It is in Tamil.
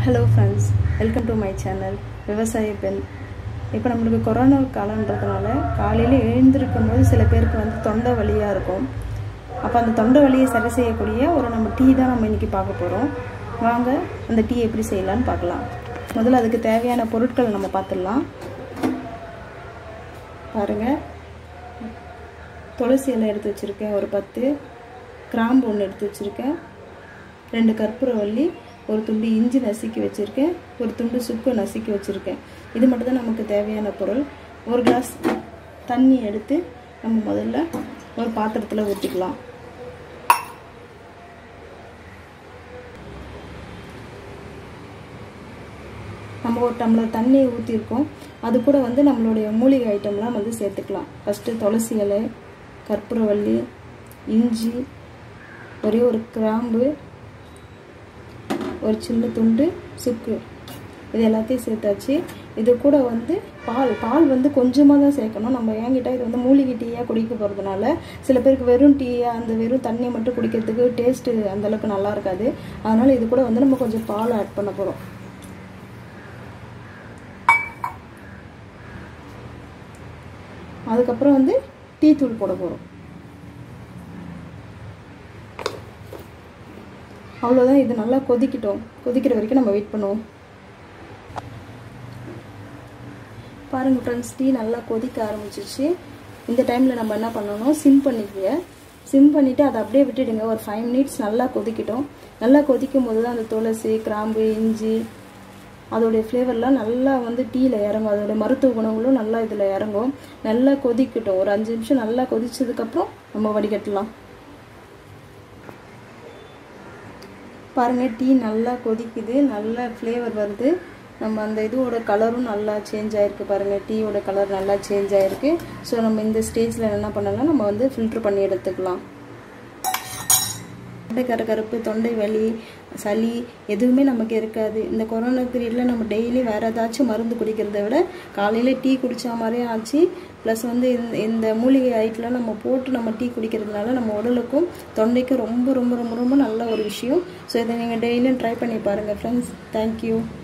Hello friends, welcome to my channel விவசாய பெண். இப்போ நமக்கு கொரோனா காலம்ன்றதுனால காலையில எழுந்திருக்கும்போது சில பேருக்கு வந்து தொண்டை வலியா இருக்கும். அப்ப அந்த தொண்டை வலியை சரி செய்யக்கூடிய ஒரு நம்ம டீ தான் நம்ம இன்னைக்கு பார்க்க போறோம். வாங்க அந்த டீ எப்படி செய்யலாம்னு பார்க்கலாம். முதல்ல அதுக்கு தேவையான பொருட்களை நம்ம பார்த்துடலாம். பாருங்க. துளசி இலை எடுத்து வச்சிருக்கேன் ஒரு 10, கிராம்பு ஒன்று எடுத்து வச்சிருக்கேன், 2 கற்பூரவள்ளி, ஒரு துண்டு இஞ்சி நசுக்கி வச்சிருக்கேன், ஒரு துண்டு சுக்கு நசுக்கி வச்சிருக்கேன். இது மட்டும் தான் நமக்கு தேவையான பொருள். ஒரு கிளாஸ் தண்ணி எடுத்து நம்ம முதல்ல ஒரு பாத்திரத்தில் ஊற்றிக்கலாம். நம்ம ஒரு டம்ளர் தண்ணியை ஊற்றிருக்கோம். அது கூட வந்து நம்மளுடைய மூலிகை ஐட்டம்லாம் வந்து சேர்த்துக்கலாம். ஃபஸ்ட்டு துளசி இலை, கற்பூரவள்ளி, இஞ்சி, ஒரே ஒரு கிராம்பு, ஒரு சின்ன துண்டு சுக்கு, இது எல்லாத்தையும் சேர்த்தாச்சு. இது கூட வந்து பால் வந்து கொஞ்சமாக தான் சேர்க்கணும். நம்ம ஏங்கிட்ட இது வந்து மூலிகை டீயாக குடிக்க போகிறதுனால சில பேருக்கு வெறும் டீயாக அந்த வெறும் தண்ணியை மட்டும் குடிக்கிறதுக்கு டேஸ்ட்டு அந்தளவுக்கு நல்லா இருக்காது. அதனால் இது கூட வந்து நம்ம கொஞ்சம் பால் ஆட் பண்ண போகிறோம். அதுக்கப்புறம் வந்து டீ தூள் போட போகிறோம். அவ்வளோதான். இது நல்லா கொதிக்கிட்டோம். கொதிக்கிற வரைக்கும் நம்ம வெயிட் பண்ணுவோம். பாருங்கள் ஃப்ரெண்ட்ஸ், டீ நல்லா கொதிக்க ஆரம்பிச்சிருச்சு. இந்த டைமில் நம்ம என்ன பண்ணணும், சிம் பண்ணிக்கங்க. சிம் பண்ணிவிட்டு அதை அப்படியே விட்டுடுங்க. ஒரு 5 மினிட்ஸ் நல்லா கொதிக்கிட்டோம். நல்லா கொதிக்கும் போது தான் அந்த துளசி, கிராம்பு, இஞ்சி அதோடைய ஃப்ளேவர்லாம் நல்லா வந்து டீயில் இறங்கும். அதோடைய மருத்துவ குணங்களும் நல்லா இதில் இறங்கும். நல்லா கொதிக்கட்டும். ஒரு 5 நிமிஷம் நல்லா கொதிச்சதுக்கப்புறம் நம்ம வடிகட்டலாம். பாருங்கள், டீ நல்லா கொதிக்குது, நல்ல ஃப்ளேவர் வருது. நம்ம அந்த இதோட கலரும் நல்லா சேஞ்ச் ஆகிருக்கு. பாருங்கள், டீயோட கலர் நல்லா சேஞ்ச் ஆகிருக்கு. ஸோ நம்ம இந்த ஸ்டேஜில் என்ன பண்ணலாம், நம்ம வந்து ஃபில்ட்ரு பண்ணி எடுத்துக்கலாம். தொண்டை கருப்பு, தொண்டை வலி, சளி எதுவுமே நமக்கு இருக்காது. இந்த கொரோனா பீரியடில் நம்ம டெய்லி வேறு ஏதாச்சும் மருந்து குடிக்கிறத விட காலையில் டீ குடித்த மாதிரியே ஆச்சு. ப்ளஸ் வந்து இந்த மூலிகை ஐட்டெலாம் நம்ம போட்டு நம்ம டீ குடிக்கிறதுனால நம்ம உடலுக்கும் தொண்டைக்கும் ரொம்ப ரொம்ப ரொம்ப ரொம்ப நல்ல ஒரு விஷயம். ஸோ இதை நீங்கள் டெய்லியும் ட்ரை பண்ணி பாருங்கள் ஃப்ரெண்ட்ஸ். தேங்க்யூ.